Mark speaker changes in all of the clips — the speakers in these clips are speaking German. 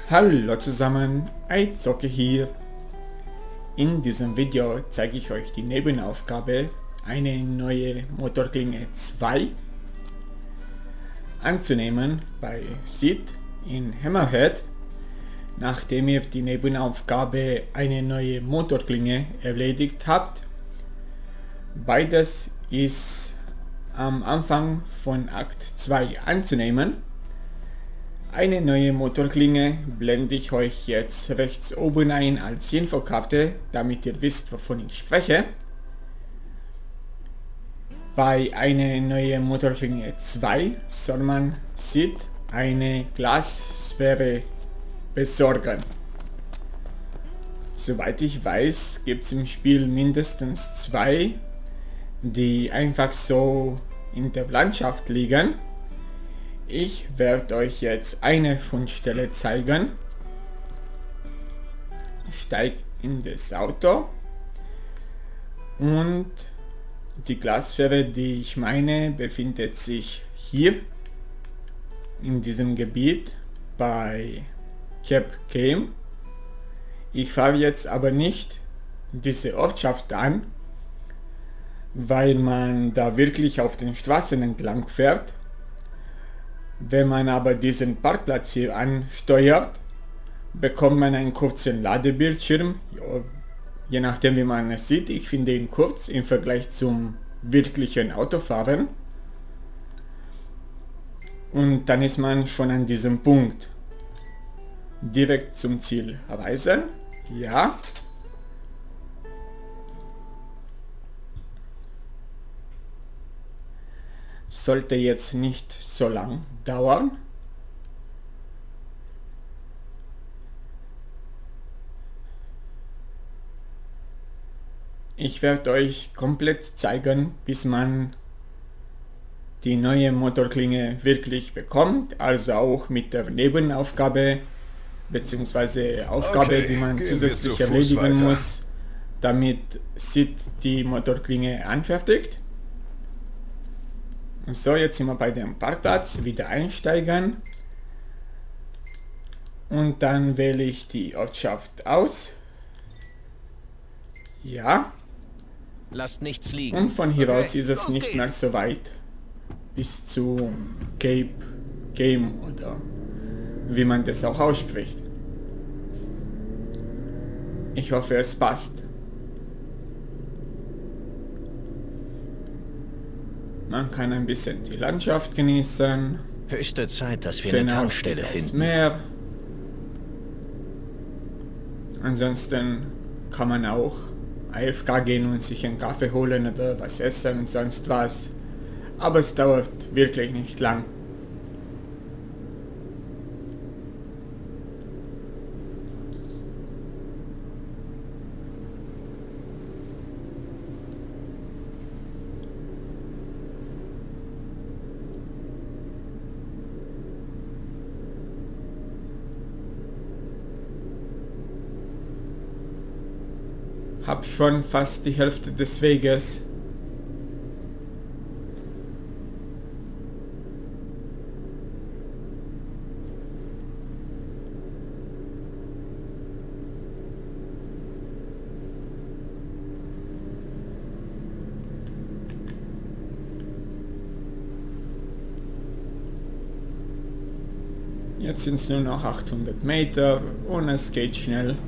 Speaker 1: Hallo zusammen, Eizocke hier. In diesem Video zeige ich euch die Nebenaufgabe, eine neue Motorklinge 2 anzunehmen bei Sid in Hammerhead, nachdem ihr die Nebenaufgabe eine neue Motorklinge erledigt habt. Beides ist am Anfang von Akt 2 anzunehmen. Eine neue Motorklinge blende ich euch jetzt rechts oben ein als Infokarte, damit ihr wisst, wovon ich spreche. Bei einer neuen Motorklinge 2 soll man Sid eine Glassphäre besorgen. Soweit ich weiß, gibt es im Spiel mindestens 2, die einfach so in der Landschaft liegen. Ich werde euch jetzt eine Fundstelle zeigen. Steigt in das Auto und die Glassphäre, die ich meine, befindet sich hier in diesem Gebiet bei Cape Game. Ich fahre jetzt aber nicht diese Ortschaft an, weil man da wirklich auf den Straßen entlang fährt. Wenn man aber diesen Parkplatz hier ansteuert, bekommt man einen kurzen Ladebildschirm, je nachdem wie man es sieht. Ich finde ihn kurz im Vergleich zum wirklichen Autofahren. Und dann ist man schon an diesem Punkt. Direkt zum Ziel reisen. Ja. Sollte jetzt nicht so lang dauern. Ich werde euch komplett zeigen, bis man die neue Motorklinge wirklich bekommt, also auch mit der Nebenaufgabe bzw. Aufgabe, die man zusätzlich erledigen muss, damit Sid die Motorklinge anfertigt. So, jetzt sind wir bei dem Parkplatz, wieder einsteigen und dann wähle ich die Ortschaft aus. Ja.
Speaker 2: Lasst nichts liegen.
Speaker 1: Und von hier aus ist es nicht mehr so weit bis zu Cape Game oder wie man das auch ausspricht. Ich hoffe, es passt. Man kann ein bisschen die Landschaft genießen.
Speaker 2: Höchste Zeit, dass wir eine Tankstelle finden.
Speaker 1: Meer. Ansonsten kann man auch AFK gehen und sich einen Kaffee holen oder was essen und sonst was. Aber es dauert wirklich nicht lang. Hab schon fast die Hälfte des Weges. Jetzt sind es nur noch 800 Meter und es geht schnell.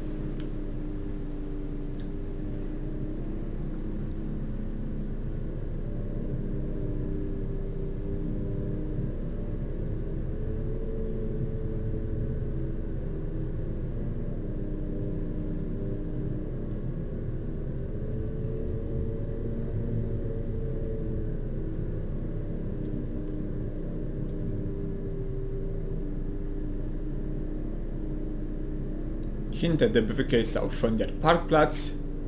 Speaker 1: Hinter der Brücke ist auch schon der Parkplatz.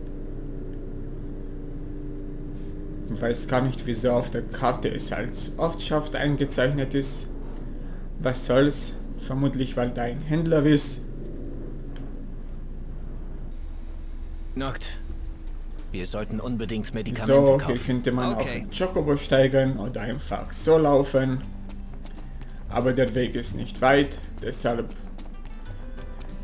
Speaker 1: Ich weiß gar nicht, wieso auf der Karte es als Ortschaft eingezeichnet ist. Was soll's? Vermutlich, weil da ein Händler ist.
Speaker 2: Noct. Wir sollten unbedingt Medikamente
Speaker 1: so,
Speaker 2: kaufen.
Speaker 1: Hier könnte man auf den Chocobo steigen oder einfach so laufen. Aber der Weg ist nicht weit, deshalb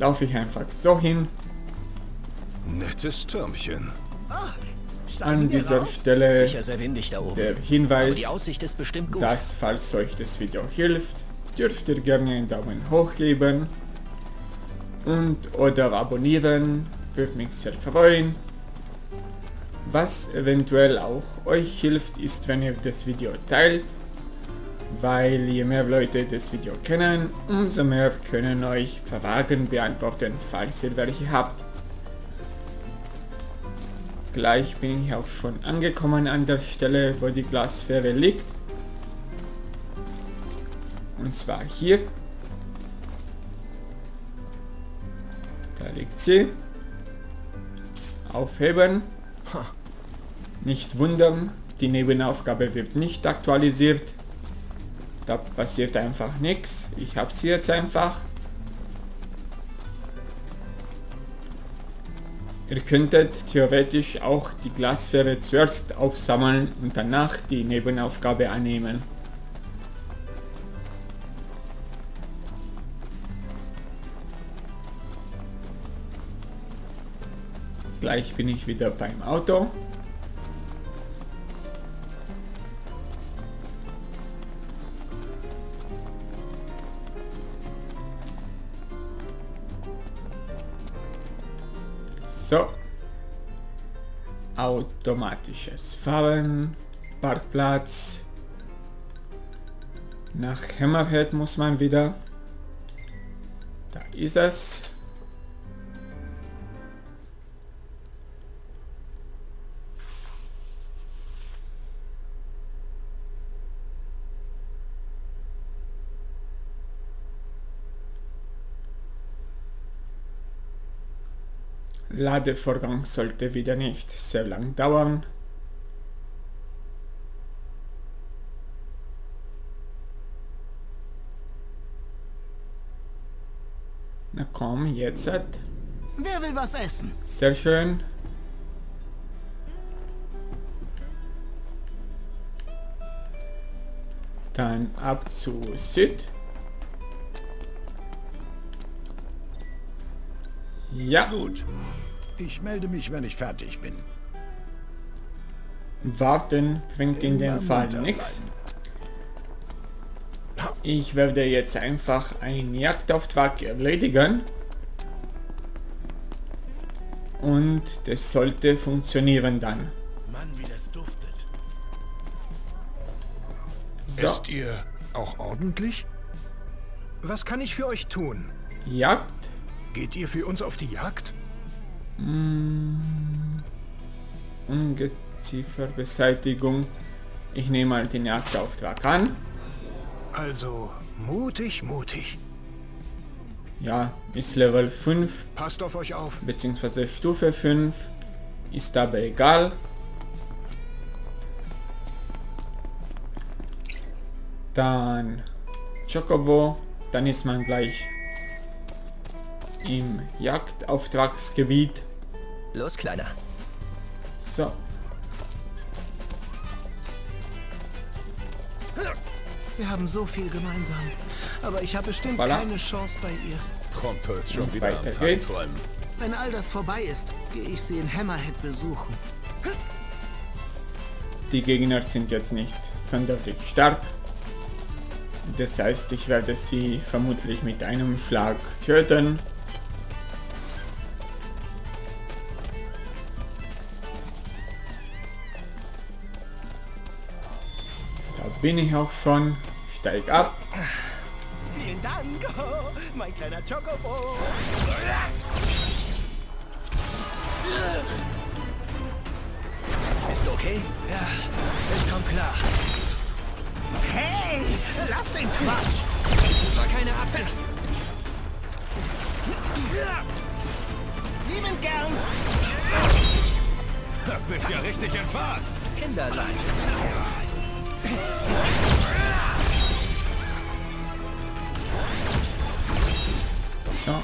Speaker 1: laufe ich einfach so hin.
Speaker 3: Nettes Türmchen.
Speaker 1: An dieser Stelle
Speaker 2: Sicher sehr windig da oben.
Speaker 1: der Hinweis,
Speaker 2: Aber die Aussicht ist bestimmt gut.
Speaker 1: dass, falls euch das Video hilft, dürft ihr gerne einen Daumen hoch geben und oder abonnieren, würde mich sehr freuen. Was eventuell auch euch hilft, ist, wenn ihr das Video teilt, weil je mehr Leute das Video kennen, umso mehr können euch Fragen beantworten, falls ihr welche habt. Gleich bin ich auch schon angekommen an der Stelle, wo die Glasfähre liegt. Und zwar hier. Da liegt sie. Aufheben. Nicht wundern, die Nebenaufgabe wird nicht aktualisiert. Da passiert einfach nichts. Ich habe sie jetzt einfach. Ihr könntet theoretisch auch die Glasfähre zuerst aufsammeln und danach die Nebenaufgabe annehmen. Gleich bin ich wieder beim Auto. So. Automatisches Fahren, Parkplatz. Nach Hammerhead muss man wieder. Da ist es. Ladevorgang sollte wieder nicht sehr lang dauern. Na komm, jetzt.
Speaker 4: Wer will was essen?
Speaker 1: Sehr schön. Dann ab zu Süd. Ja.
Speaker 3: Gut. Ich melde mich, wenn ich fertig bin.
Speaker 1: Warten bringt in dem Fall nichts. Ich werde jetzt einfach einen Jagdauftrag erledigen. Und das sollte funktionieren dann.
Speaker 3: Mann, wie das duftet.
Speaker 1: So.
Speaker 3: Esst ihr auch ordentlich? Was kann ich für euch tun?
Speaker 1: Jagd.
Speaker 3: Geht ihr für uns auf die Jagd?
Speaker 1: Ungezieferbeseitigung. Ich nehme mal den Jagdauftrag an.
Speaker 3: Also, mutig, mutig.
Speaker 1: Ja, ist Level 5,
Speaker 3: Passt auf euch auf.
Speaker 1: beziehungsweise Stufe 5. Ist aber egal. Dann Chocobo. Dann ist man gleich im Jagdauftragsgebiet.
Speaker 2: Los, Kleiner.
Speaker 1: So.
Speaker 4: Wir haben so viel gemeinsam. Aber ich habe bestimmt
Speaker 1: Voilà.
Speaker 4: keine Chance bei ihr.
Speaker 3: Prompto ist schon
Speaker 1: Und
Speaker 3: wieder am
Speaker 1: weiter geht's.
Speaker 3: Tagträumen.
Speaker 4: Wenn all das vorbei ist, gehe ich sie in Hammerhead besuchen.
Speaker 1: Die Gegner sind jetzt nicht sonderlich stark. Das heißt, ich werde sie vermutlich mit einem Schlag töten. Da bin ich auch schon. Steig ab.
Speaker 4: Vielen Dank, oh, mein kleiner Chocobo.
Speaker 2: Ist okay? Ja, ich komm klar.
Speaker 4: Hey, lass den Quatsch.
Speaker 2: War keine Absicht.
Speaker 4: Liebend gern.
Speaker 3: Bist ja richtig in Fahrt.
Speaker 2: Kinderleicht.
Speaker 1: So.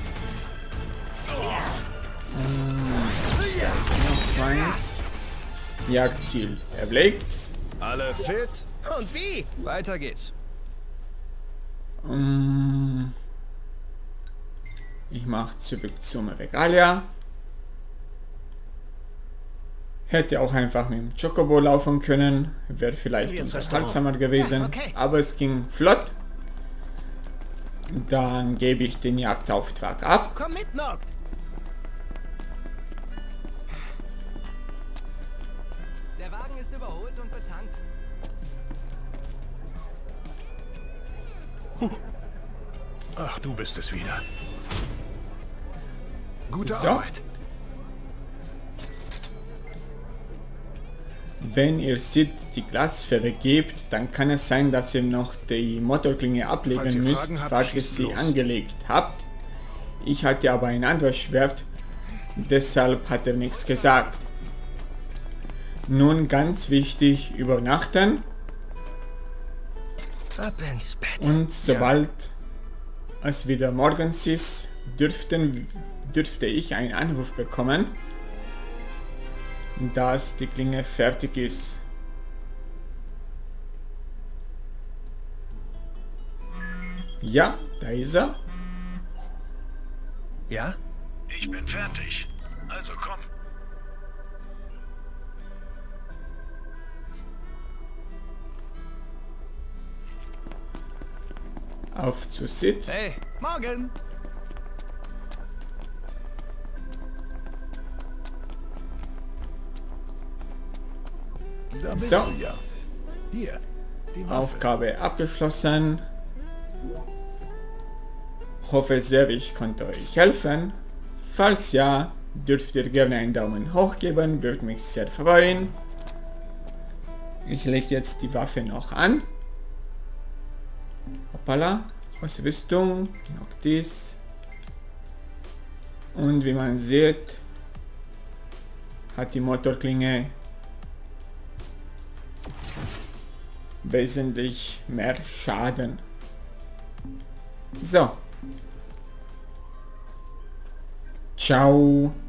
Speaker 1: Da ist noch eins. Jagdziel erlegt.
Speaker 3: Alle fit?
Speaker 4: Und wie?
Speaker 2: Weiter geht's.
Speaker 1: Ich mache zurück zum Regalia. Hätte auch einfach mit dem Chocobo laufen können, wäre vielleicht unterhaltsamer gewesen,
Speaker 4: Ja, okay.
Speaker 1: aber es ging flott. Dann gebe ich den Jagdauftrag ab.
Speaker 4: Komm mit, Noct.
Speaker 2: Der Wagen ist überholt und betankt.
Speaker 3: Ach, du bist es wieder. Gute
Speaker 1: So.
Speaker 3: Arbeit.
Speaker 1: Wenn ihr Sid die Glasfähre gebt, dann kann es sein, dass ihr noch die Motorklinge
Speaker 3: Falls
Speaker 1: ablegen
Speaker 3: ihr
Speaker 1: müsst,
Speaker 3: Fragen habt,
Speaker 1: falls ihr
Speaker 3: schießt
Speaker 1: sie
Speaker 3: los.
Speaker 1: angelegt habt. Ich hatte aber ein anderes Schwert, deshalb hat er nichts gesagt. Nun ganz wichtig, übernachten
Speaker 2: Ab ins Bett.
Speaker 1: und sobald es wieder morgens ist, dürfte ich einen Anruf bekommen, dass die Klinge fertig ist. Ja, da ist er.
Speaker 2: Ja?
Speaker 3: Ich bin fertig. Also komm.
Speaker 1: Auf zu Sid.
Speaker 2: Hey,
Speaker 4: Morgen.
Speaker 3: Da bist
Speaker 1: So.
Speaker 3: du ja. Hier, die Waffe.
Speaker 1: Aufgabe abgeschlossen. Hoffe sehr, ich konnte euch helfen. Falls ja, dürft ihr gerne einen Daumen hoch geben, würde mich sehr freuen. Ich lege jetzt die Waffe noch an. Hoppala, Ausrüstung, Noctis. Und wie man sieht, hat die Motorklinge wesentlich mehr Schaden. So. Ciao.